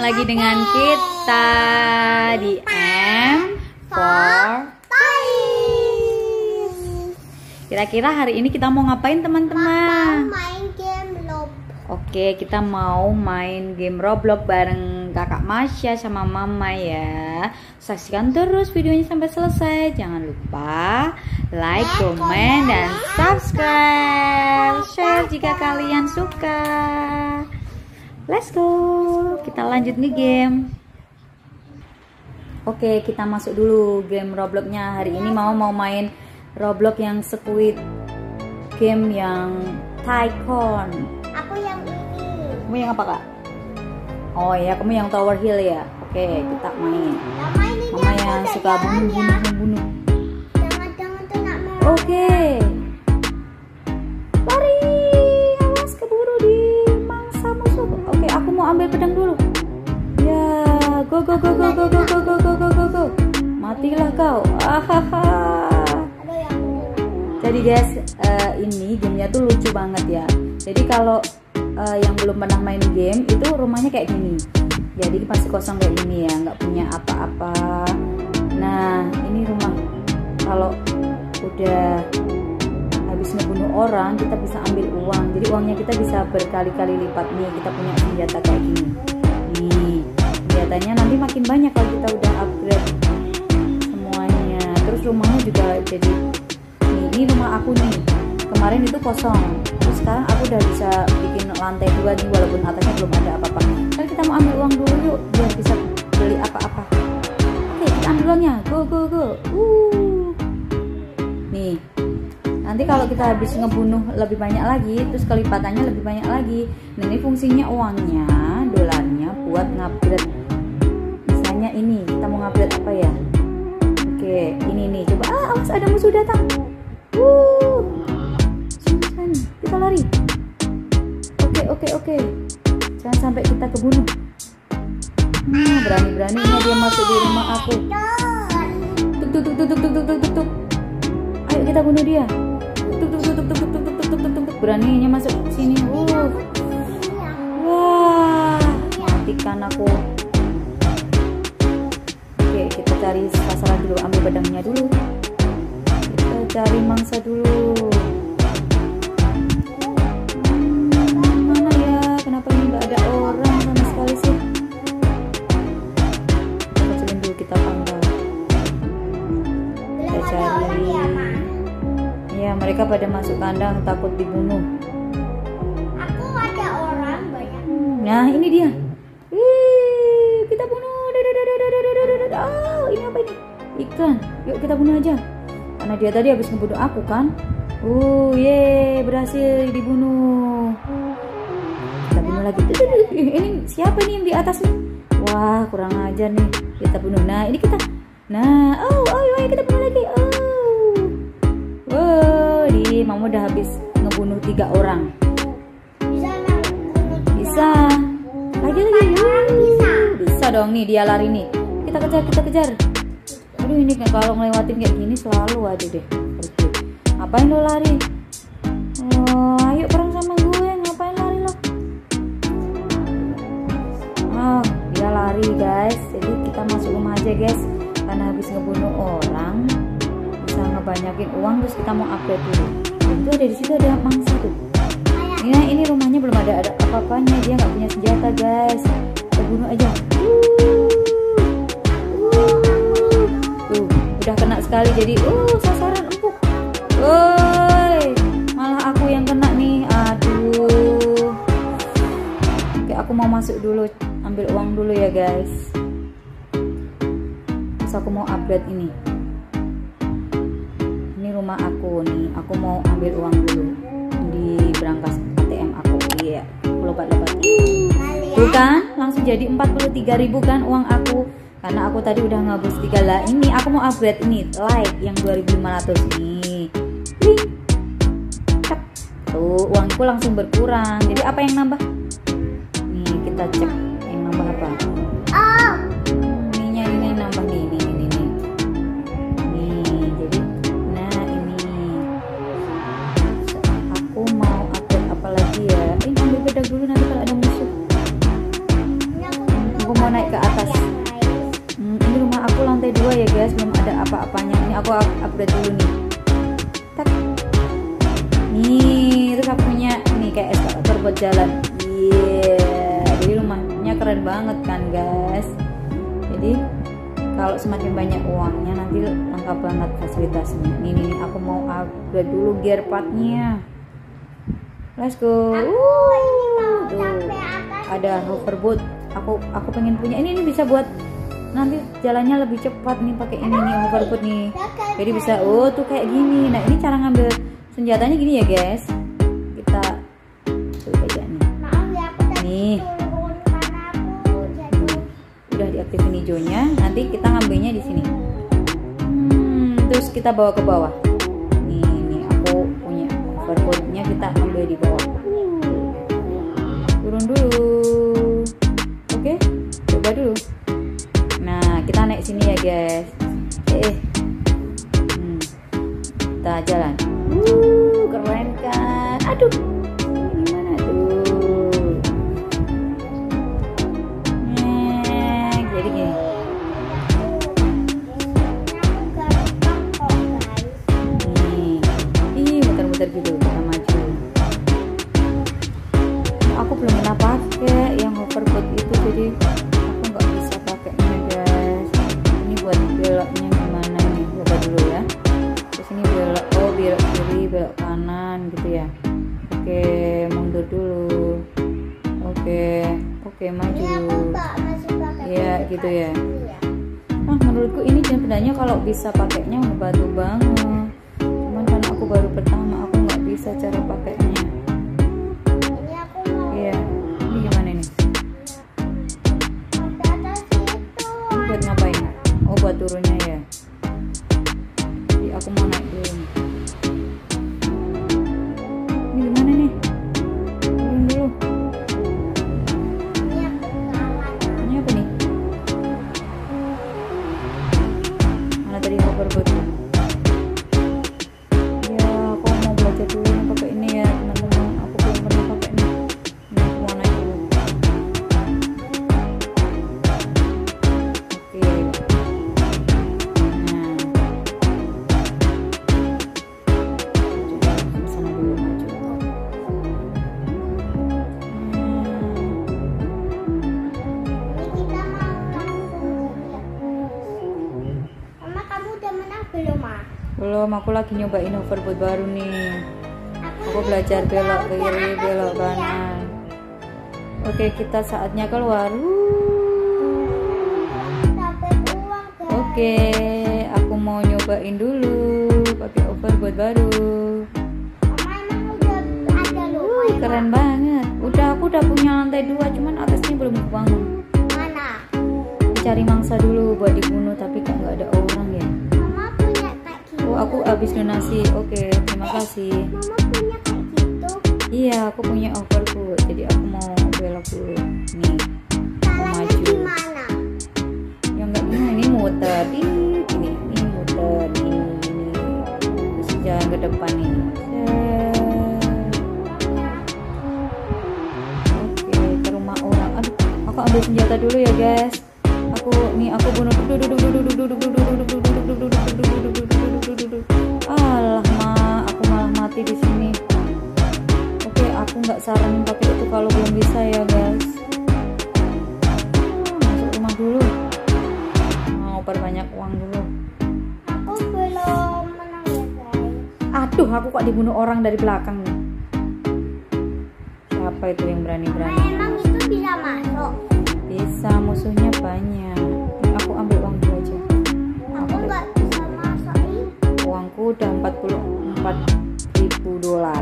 lagi dengan kita di M4 Toys. Kira-kira hari ini kita mau ngapain teman-teman? Main game Roblox. Oke, kita mau main game Roblox bareng kakak Masya sama mama ya. Saksikan terus videonya sampai selesai. Jangan lupa like, comment, dan subscribe. Share jika kalian suka. Let's go. Kita lanjut nih game. Oke, kita masuk dulu game Robloxnya. Hari ini mau main Roblox yang Squid Game yang Tycoon. Aku yang ini. Kamu yang apa kak? Oh ya, kamu yang Tower Hill ya. Oke, kita main. Mama yang suka bunuh. Jangan tuh nak mau. Oke. Lari. Awas keburu di mangsa musuh. Oke, aku mau ambil pedang dulu. Ya, go. Matilah kau. Jadi guys, ini gamenya tuh lucu banget ya. Jadi kalau yang belum pernah main game itu rumahnya kayak gini. Jadi pasti kosong kayak gini ya, nggak punya apa-apa. Nah, ini rumah kalau udah habis ngebunuh orang kita bisa ambil uang. Jadi uangnya kita bisa berkali-kali lipat nih. Kita punya senjata kayak gini. Nih, senjatanya nanti makin banyak kalau kita udah upgrade semuanya. Terus rumahnya juga jadi ini rumah aku nih. Kemarin itu kosong. Terus sekarang aku udah bisa bikin lantai 2 nih walaupun atasnya belum ada apa-apa. Kan kita mau ambil uang dulu yuk biar bisa beli apa-apa. Oke, kita ambil uangnya. Go. Nih. Nanti kalau kita habis ngebunuh lebih banyak lagi, terus kelipatannya lebih banyak lagi. Nah, ini fungsinya uangnya, dolarnya buat ngupgrade. Misalnya ini, kita mau ngupgrade apa ya? Oke, ini nih. Coba awas ada musuh datang. Sini, kita lari. Oke. Jangan sampai kita kebunuh. Nah, berani-beraninya dia masuk di rumah aku. Tuk. Ayo kita bunuh dia. Tuk. Beraninya masuk sini. Wah, matikan aku. Oke, kita cari sasaran dulu, ambil pedangnya dulu. Kita cari mangsa dulu. Mana ya? Kenapa ini nggak ada orang sama sekali sih? Kita kecilin dulu, kita panggal. Kita cari. Ya, mereka pada masuk kandang takut dibunuh. Aku ada orang banyak. Nah, ini dia. Kita bunuh. Oh, ini apa ini? Ikan. Yuk kita bunuh aja. Karena dia tadi habis ngebunuh aku kan. Berhasil dibunuh. Kita bunuh lagi. Ini siapa nih yang di atas nih? Wah, kurang ajar nih. Kita bunuh. Nah, ini kita. Nah, ayo kita bunuh lagi. Mama udah habis ngebunuh 3 orang. Bisa. Lagi. Bisa dong nih, dia lari nih. Kita kejar. Aduh, ini kalau ngelewatin kayak gini selalu aja deh. Ngapain lo lari? Ayo perang sama gue. Ngapain lari lo? Dia lari guys. Jadi kita masuk rumah aja guys. Karena habis ngebunuh orang, bisa ngebanyakin uang. Terus kita mau upgrade dulu. Itu ada di situ ada mangsa tuh. Ini rumahnya belum ada apa-apanya. Dia nggak punya senjata guys. Kita bunuh aja. Tuh, udah kena sekali jadi sasaran empuk. Woi, malah aku yang kena nih. Aduh. Oke, aku mau masuk dulu, ambil uang dulu ya guys. Terus aku mau upgrade ini. Ini rumah aku nih. Aku mau ambil uang dulu di berangkas ATM aku. Iya, aku lebat-lebat. Tuh kan, langsung jadi 43.000 kan uang aku. Karena aku tadi udah ngabus 3 lah. Ini aku mau upgrade ini, like yang 2.500 nih. Cep. Tuh, uangku langsung berkurang. Jadi apa yang nambah? Nih, kita cek yang nambah apa? Ini nambah nih. Nih, jadi nah ini. Aku mau upgrade apa lagi ya? Ambil pedang dulu nanti kalau ada musuh. Aku mau mau naik ke atas. Ini rumah aku lantai 2 ya guys, belum ada apa-apanya. Ini aku upgrade dulu nih. Tak. Nih, terus aku punya nih kayak eskalator buat jalan. Jadi rumahnya keren banget kan guys. Jadi kalau semakin banyak uangnya nanti lengkap banget fasilitasnya. Nih, aku mau upgrade dulu gear partnya. Let's go. Tuh, ada hoverboard. Aku pengen punya ini bisa buat nanti jalannya lebih cepat nih pakai ini nih hoverboard nih. Jadi bisa tuh kayak gini. Nah, ini cara ngambil senjatanya gini ya guys. Kita coba aja nih. Nih. Udah diaktifin hijaunya, nanti kita ngambilnya di sini. Terus kita bawa ke bawah. Nih aku punya hoverboardnya, kita ambil di bawah. Turun dulu. Oke, coba dulu. Nah, kita naik sini ya guys. Kita jalan. Keren kan? Aduh, gimana tuh? Jadi gini. Nih, muter-muter gitu, kita maju. Aku belum pernah pakai yang hoverboard itu, jadi aku nggak bisa pakainya guys. Ini buat beloknya gimana nih? Coba dulu ya. Terus ini belok, belok kiri, belok kanan gitu ya. Oke, mundur dulu. Oke, maju. Ya, gitu ya. Menurutku ini sebenarnya kalau bisa pakainya ngebantu banget. Cuman karena aku baru pertama, aku nggak bisa cara pakainya. Iya, ini gimana nih? Buat ngapain? Buat turunnya ya. Jadi aku mau naik dulu. Ini gimana nih? Turun dulu. Ini apa nih? Mana tadi hoverboardnya? Ya, aku mau belajar dulu pakai ini ya teman-teman. Aku belum pernah pakai ini. Ini aku mau naik dulu. Oke. Belum, aku lagi nyobain hoverboard baru nih. Aku belajar belok kiri, belok kanan. Oke, kita saatnya keluar. Oke, aku mau nyobain dulu pakai hoverboard baru. Keren banget. Aku udah punya lantai 2, cuman atasnya belum kebangun. Mana? Cari mangsa dulu buat dibunuh, tapi kok nggak ada orang ya. Aku habis donasi. Oke, terima kasih. Mama punya kayak gitu. Iya, aku punya hoverboard. Jadi aku mau belok dulu. Nih, Caranya gimana? Ya enggak gini, ini muter. Ini muter. Ini. Terus jalan ke depan nih. Oke, ke rumah orang. Aduh, aku ambil senjata dulu ya guys. Aku bunuh. Aku malah mati di sini. Oke, aku nggak saranin pakai itu kalau belum bisa ya guys. Masuk rumah dulu. Mau perbanyak uang dulu. Aku belum menang ya guys. Aduh, aku kok dibunuh orang dari belakang nih. Siapa itu yang berani-berani? Emang itu bisa masuk? Bisa, musuhnya banyak. Ini aku ambil uang dulu aja. Aku nggak bisa masuk ini. Uangku udah 44.000 dolar.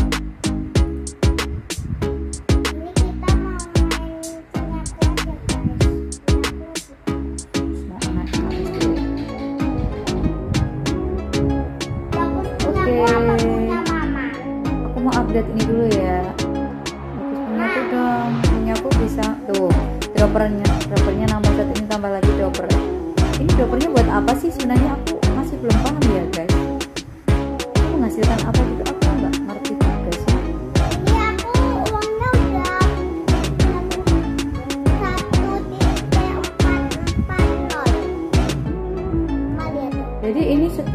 Ini kita mau main punya aku aja guys. Mau anak dulu. Bagus punya Oke. aku apa punya mama? Aku mau update ini dulu ya. Bagus punya aku dong. Punya aku bisa tuh. Droppernya nambah 1 ini, tambah lagi dropper. Ini droppernya buat apa sih sebenarnya? Aku masih belum paham ya guys. Ini menghasilkan apa gitu? Aku nggak ngerti juga sih. Ini aku uangnya udah 1.3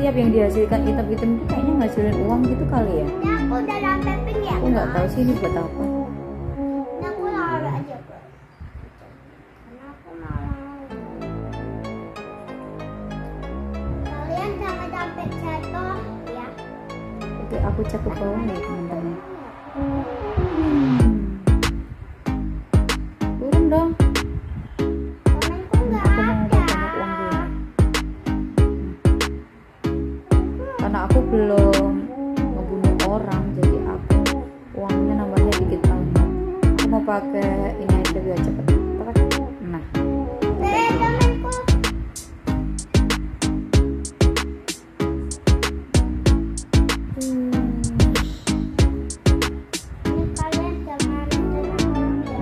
setiap yang dihasilkan item-item itu kayaknya ngasilin uang gitu kali ya. Ini aku udah sampai pin ya. Aku nggak tahu sih ini buat apa. Ini aku lari aja bro. Karena aku malah. Kalian jangan sampai jatuh ya. Oke, aku cek ke bawah nih teman-teman. Turun dong. Komenku nggak Aku mau ada. banyak uang dulu. Karena aku belum ngebunuh orang, jadi aku uangnya nambahnya dikit banget. Aku mau pakai ini aja biar cepet. Nah, Temenku. Ini kalian jangan tenang ya.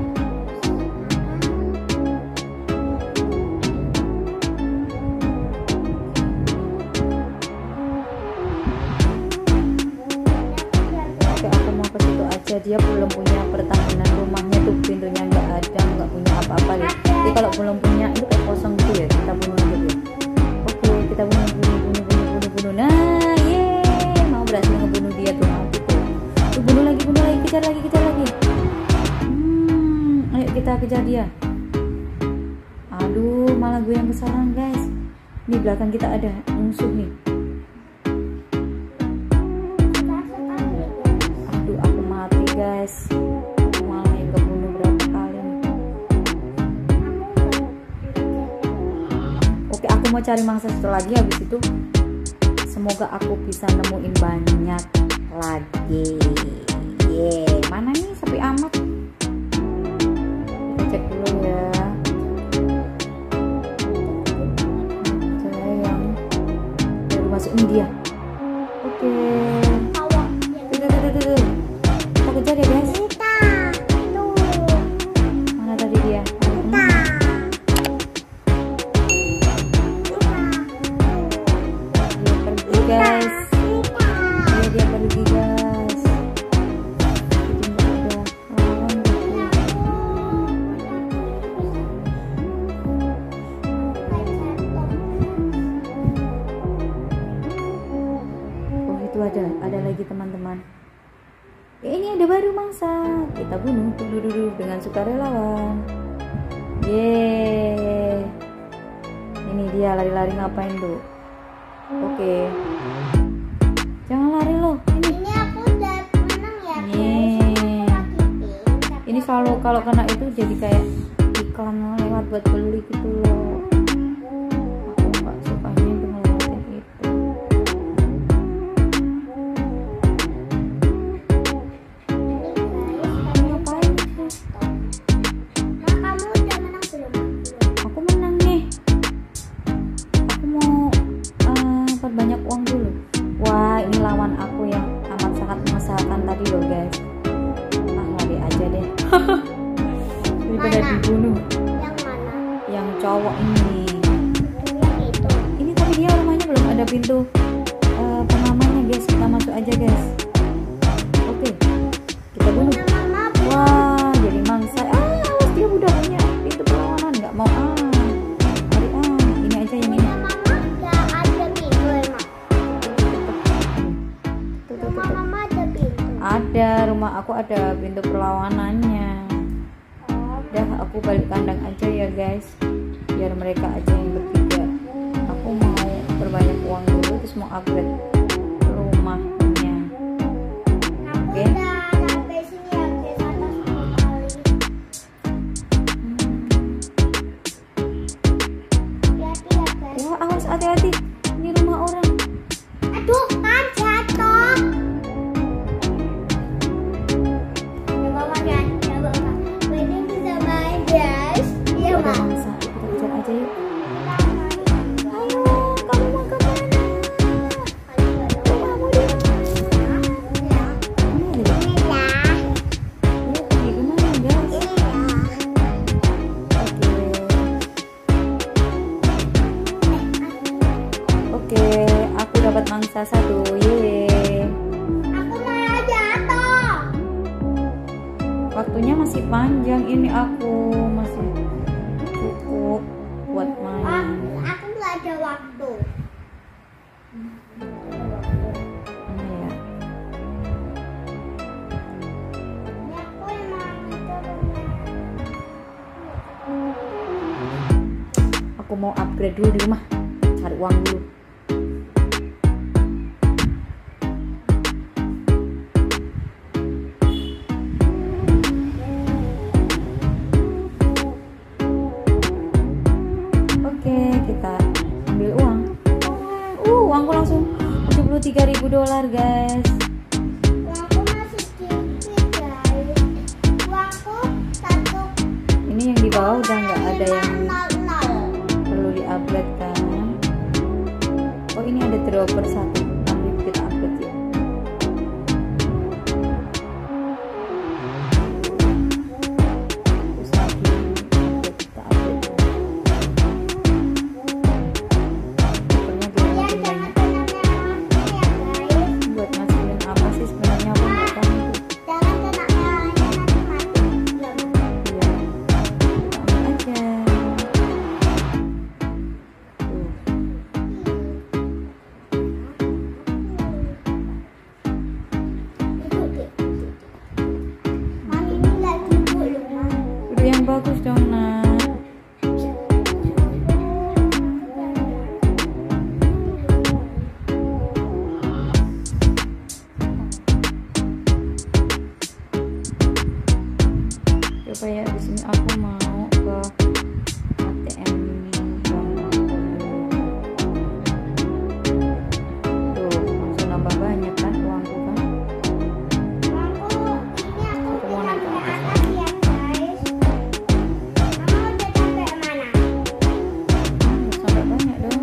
oke aku mau ke situ aja. Dia belum punya pertahanan rumahnya tuh, pintunya nggak ada, nggak punya apa-apa deh. Jadi kalau belum punya itu kayak kosong gitu ya. Kita bunuh aja dia. Oke, kita bunuh. Nah, yeay, mau berhasil ngebunuh dia tuh. Mati tuh. Tuh, bunuh lagi, kejar lagi. Ayo kita kejar dia. Aduh, malah gue yang kesalahan guys. Di belakang kita ada musuh nih. Aduh, aku mati guys. Aku malah yang kebunuh berapa kali nih. Oke, aku mau cari mangsa satu lagi. Habis itu semoga aku bisa nemuin banyak lagi. Mana nih sepi amat. Kita cek dulu ya. Oke, yang baru masuk ini dia. Oke. Tuh. Kita kejar ya guys. Mana tadi dia? Dia pergi guys. Dia pergi guys. Jadi nggak ada lawan gitu. Oh itu ada lagi teman-teman. Ini ada baru mangsa. Kita bunuh dulu dengan sukarelawan. Yeay. Ini dia lari-lari ngapain tuh? Oke. Jangan lari loh. Ini aku udah menang ya. Nih. Ini kalau kena itu jadi kayak iklan lewat buat beli gitu loh. Aku nggak sukanya itu ngelewatin itu. Ngapain sih? Nah, kamu udah menang belum? Aku menang nih. Aku mau perbanyak uang dulu. Wah, ini lawan aku yang amat sangat mengesalkan tadi loh guys. Lari aja deh. Daripada Mana? dibunuh. Yang mana? Yang cowok ini. Yang itu. Ini tadi dia rumahnya belum ada pintu pengamannya guys. Kita masuk aja guys. Oke, kita bunuh. Punya mama belum? Wah, jadi mangsa. Awas dia udah punya pintu perlawanan. Nggak mau Mari ini aja yang ini. Punya mama nggak ada pintu emang. Tuh. Rumah mama ada pintu. Ada, rumah aku ada pintu perlawanannya. Oh, Udah, aku balik kandang aja ya guys. Biar mereka aja yang bertiga. Aku mau perbanyak uang dulu terus mau upgrade rumahnya. aku Oke. udah sampai sini ya guys, atas 10 kali. Hati-hati ya guys. Wah, awas hati-hati. Ini rumah orang. Aduh, kan jatuh. Coba makan, coba makan. Ini bisa main guys. Iya Ada mas. mangsa. Kita kejar aja yuk. Kita main. Ayo, kamu mau kemana? Rumahmu di mana? Ini ada. Dia pergi kemana guys? Oke, aku dapat mangsa satu. Yeay. Aku malah jatuh. Waktunya masih panjang ini, aku masih cukup buat main. Aku nggak ada waktu. aku mau upgrade dulu di rumah, cari uang dulu. Oke, kita ambil uang. Uangku langsung $73.000 guys. Uangku masih sedikit guys. Uangku satu. Ini yang di bawah udah nggak ada yang 500. perlu di-upgrade kan. Oh, ini ada dropper 1. Kita upgrade ya. Terus lagi kita upgrade. Droppernya biar makin banyak. Buat ngasilin apa sih sebenarnya, aku nggak tahu itu. Jangan kena merahnya nanti mati. Iya, kita ambil aja. Tuh. Mami ini lagi dulu, Ma. Udah yang bagus dong nak. Coba ya, di sini aku mau ke ATM ini. Tuh, langsung nambah banyak kan uangku kan. Uangku ini aku Aku mau udah naik ke sampai atas. atas ya guys. Mama udah sampai mana? Sampai banyak dong.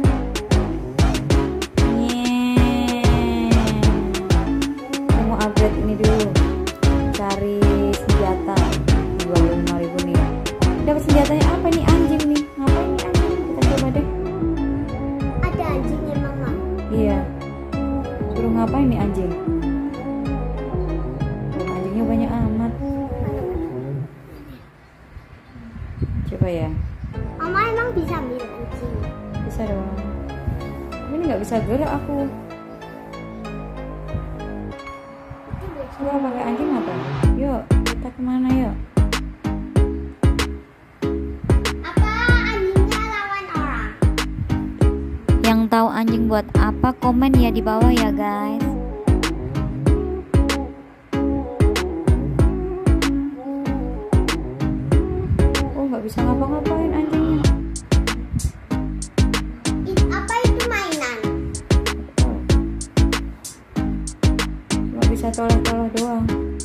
Aku mau upgrade ini dulu. Cari senjata 25.000 nih. Dapat senjatanya apa nih? Anjing nih. Ngapain nih anjing? Kita coba deh. Ada anjingnya Mama. Iya. Suruh ngapain nih anjing? Anjingnya banyak amat. Coba ya. Mama emang bisa ambil anjing. Bisa dong. Ini nggak bisa gerak aku. Coba pakai anjing apa? Yuk, kita kemana yuk? Apa anjingnya lawan orang? Yang tahu anjing buat apa, komen ya di bawah ya guys. Oh, nggak bisa ngapa-ngapain anjingnya. Apa itu mainan? Cuma bisa toleh-toleh doang.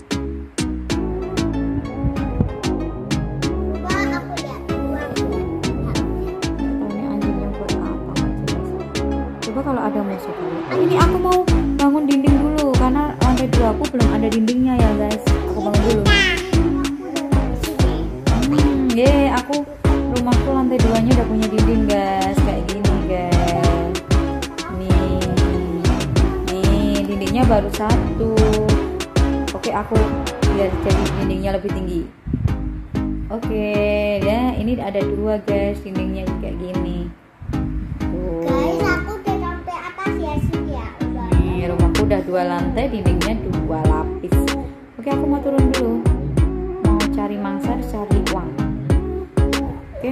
Coba aku lihat. Nggak tahu nih anjingnya buat apa, nggak jelas. Coba kalau ada musuh kali. Ini aku mau bangun dinding dulu karena lantai 2 aku belum ada dindingnya ya guys. Aku bangun dulu. Aku rumahku lantai 2-nya udah punya dinding guys, kayak gini guys. Nih dindingnya baru 1. Oke, aku biar jadi dindingnya lebih tinggi. Oke ya, ini ada 2 guys, dindingnya kayak gini. Tuh. Guys, aku udah sampai atas ya sih ya. Nih, rumahku udah 2 lantai, dindingnya 2 lapis. Oke, aku mau turun dulu. Mau cari mangsa, cari uang. Oke.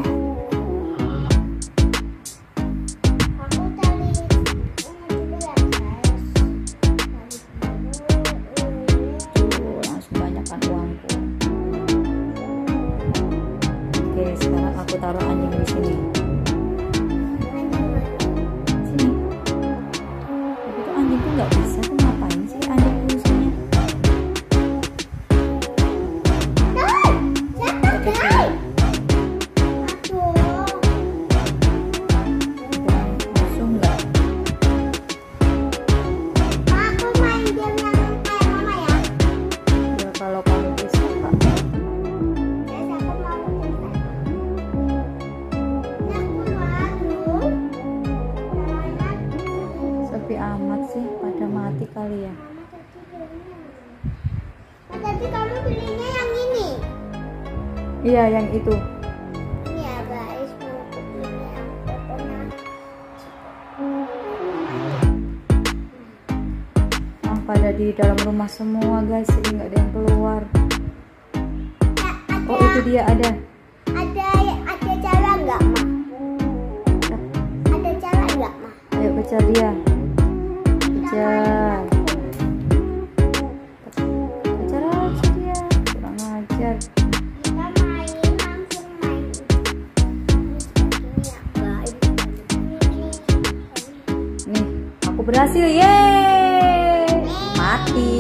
Aku cari dulu ya guys. Tuh, langsung banyak kan uangku. Oke, sekarang aku taruh anjing di sini. Sini. Tapi tuh anjing tuh nggak bisa. Tuh ngapain sih anjing fungsinya? Oke, Guys, musuh nggak? aku main game yang kayak Mama ya. Ya kalau kamu bisa Pak. Guys, aku mau game kayak Mama. Ini aku lalu. Sepi amat sih, pada mati kali ya. Tadi kamu pilihnya yang ini. Iya, yang itu. Ini ya guys, mau aku pilih yang coconut. Pada di dalam rumah semua guys, jadi nggak ada yang keluar. Oh, itu dia ada. Ada cara nggak, Ma? kejar dia. Kejar. Kejar aja dia. Kurang ajar. Kita main langsung main. Nih, aku berhasil. Yeay. Mati.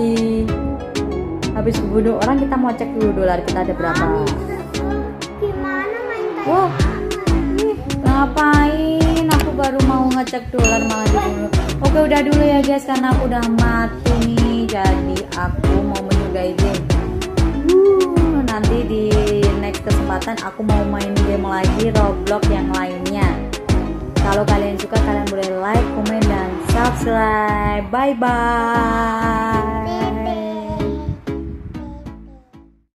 Habis bunuh orang kita mau cek dulu dolar kita ada berapa. Gimana main kayak Wah, ih, ngapain? Aku baru mau ngecek dolar malah dibunuh. Oke udah dulu ya guys karena aku udah mati nih. Jadi aku mau menyukai game. Nanti di next kesempatan aku mau main game lagi Roblox yang lainnya. Kalau kalian suka kalian boleh like, komen dan subscribe. Bye bye.